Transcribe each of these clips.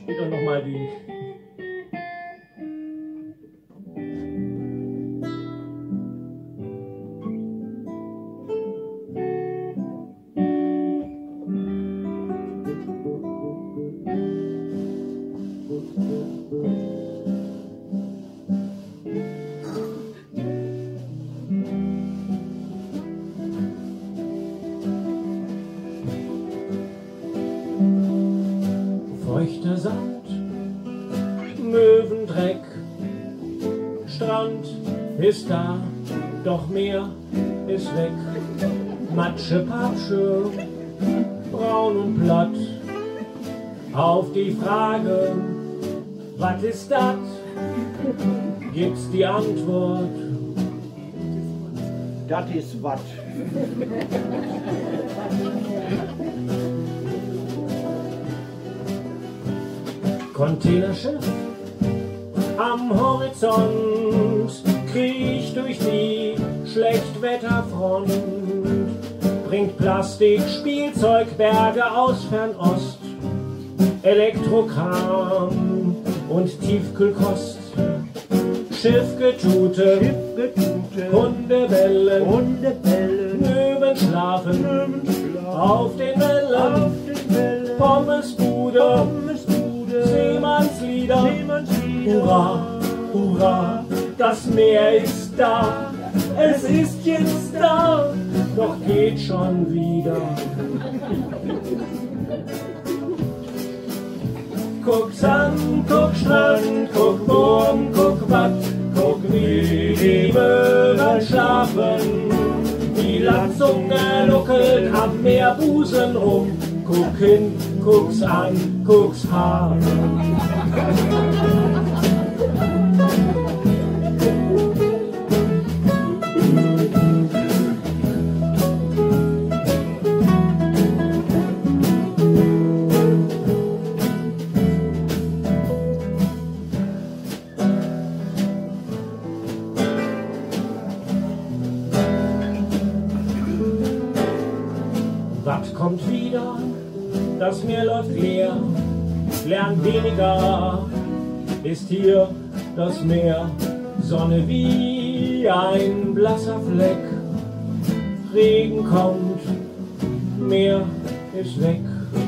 Spielt doch nochmal die. Feuchter Sand, Möwendreck, Strand ist da, doch Meer ist weg. Matsche, Patsche, braun und platt. Auf die Frage, was ist das, gibt's die Antwort: Das ist was. Containerschiff am Horizont kriecht durch die Schlechtwetterfront, bringt Plastik, Spielzeugberge aus Fernost, Elektrokram und Tiefkühlkost. Schiffgetute, Hunde bellen, Möwen schlafen auf den Wellen, Pommesbude, Seemannslieder, hurra, hurra, das Meer ist da, es ist jetzt da, doch geht schon wieder. Guck's an, guck Strand, guck Wurm, guck Watt, guck wie die Möwen schlafen, die Landzunge luckelt am Meerbusen rum. Guck hin, guck's an, guck's Haar. Was kommt wieder? Das Meer läuft leer, lernt weniger, ist hier das Meer. Sonne wie ein blasser Fleck, Regen kommt, Meer ist weg.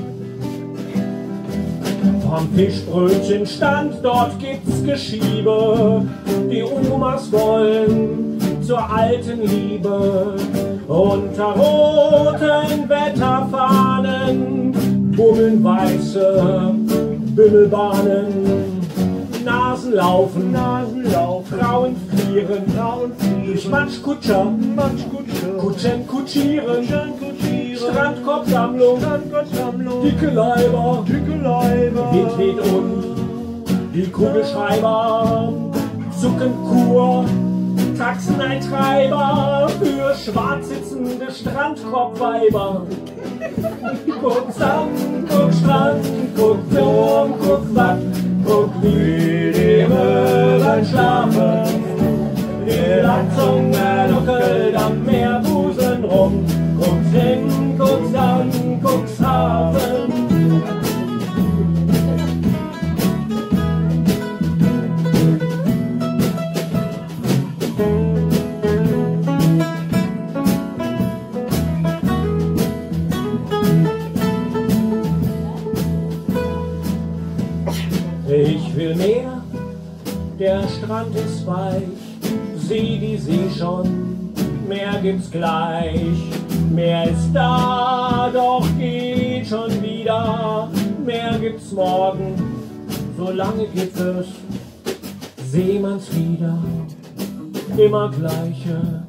Vom Fischbrötchenstand, dort gibt's Geschiebe, die Omas wollen zur alten Liebe. Unter roten Wetterfahnen bummeln weiße Bimmelbahnen. Nasen laufen, Frauen frieren, durch Matschkutscher, Kutschen kutschieren, Strandkorbsammlung, dicke Leiber, Wind weht und die Kugelschreiber, Zuckenkur, Taxeneintreiber für schwarz sitzende Strandkorbweiber. Guck Sand, guck Strand, guck Wurm, guck Watt, guck wie die Möwen schlafen. Die Landzunge nuckelt am Meerbusen rum. Guck's hin, guck's an, guck's Hafen. Ich will mehr, der Strand ist weich, sieh die See schon, mehr gibt's gleich. Mehr ist da, doch geht schon wieder, mehr gibt's morgen, solange gibt es Seemannslieder, immer gleiche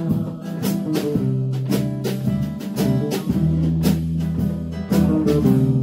Seemannslieder.